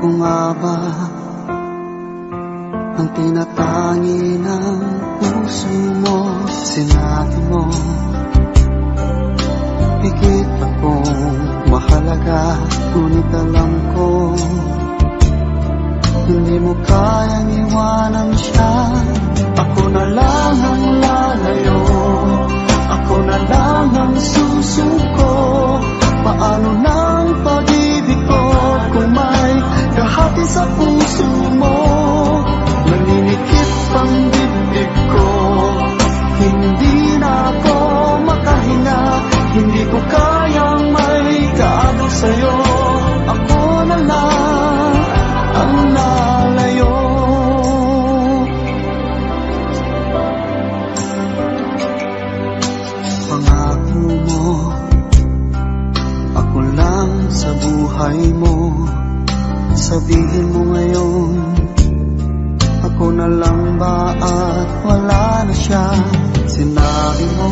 Ako nga ba ang tinatangi ng puso mo? Sinabi mo higit akong mahalaga, ngunit alam ko hindi mo kayang iwanan siya. Ako na lang ang lalayo, ako na lang ang susuko. Paano ng pag-ibig ko kung may kahati sa puso mo? Naninikip ang dibdib ko, hindi na ako makahinga. Hindi ko kayang may kaagaw sa'yo. Ako na lang ang lalayo. Pangako mo, ako lang sa buhay mo. Sabihin mo ngayon, ako na lang ba at wala na siya? Sinabi mo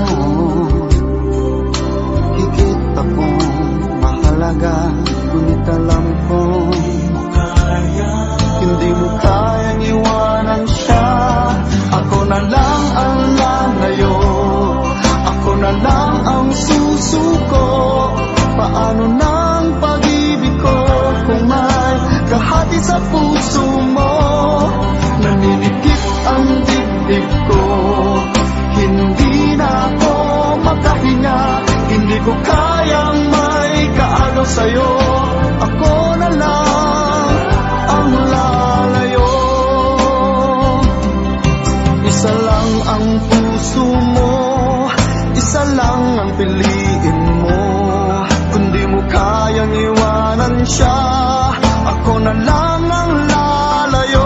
higit akong mahalaga, ngunit alam ko hindi mo kayang iwanan siya. Ako na lang ang lalayo, ako na lang ang susuko. Paano ng pag-ibig ko kung may kahati sa puso mo? Naninikip ang dibdib ko, hindi na ako makahinga. Hindi ko kayang may kaagaw sa'yo. Ako na lang ang lalayo. Isa lang ang puso mo, isa lang ang piliin mo. Kung di mo kayang iwanan siya, ako na lang ang lalayo.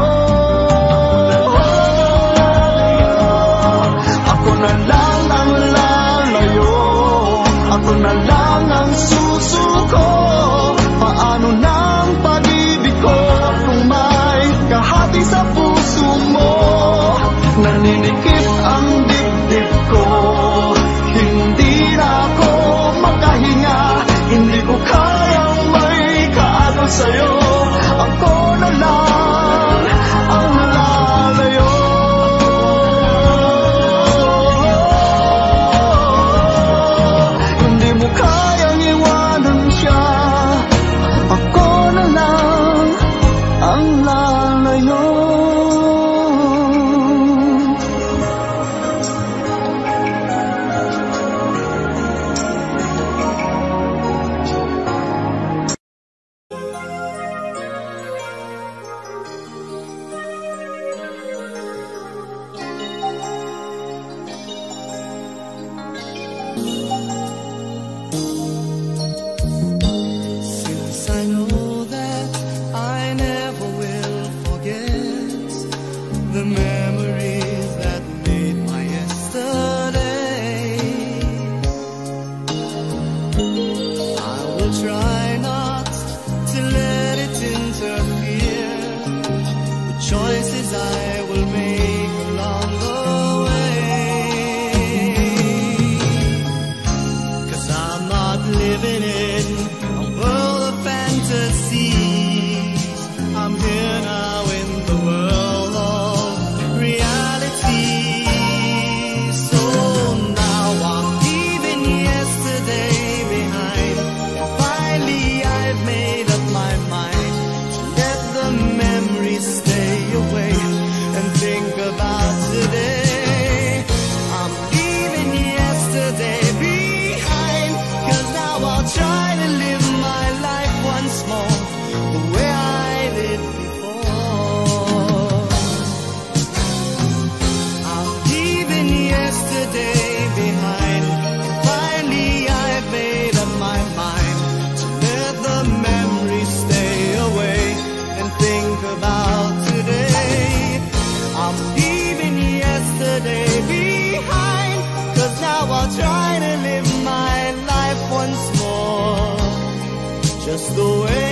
Ako na lang ang lalayo, ako na lang ang susuko. Paano ng pag-ibig ko kung may kahati sa puso mo? Naninikip ang dibdib ko, hindi na ako makahinga. Hindi ko kayang may kaagaw sa'yo. Ako na lang ang lalayo. Hindi mo kayang iwanan siya. Ako na lang ang lalayo. Since I know that I never will forget the memories that made my yesterday, I will try not to let it interfere with choices I will make along the way. 'Cause I'm not living in a world of fantasies. I'm here now in the world of reality. So now I'm leaving yesterday behind, and finally I've made up my mind to let the memories stay away and think about today. I'm leaving yesterday behind, 'cause now I'll try to live my life once more the way I did before. I'm leaving yesterday behind, and finally I've made up my mind to let the memories stay away and think about today. I'm leaving yesterday behind, 'cause now I'll try to live my life once more just the way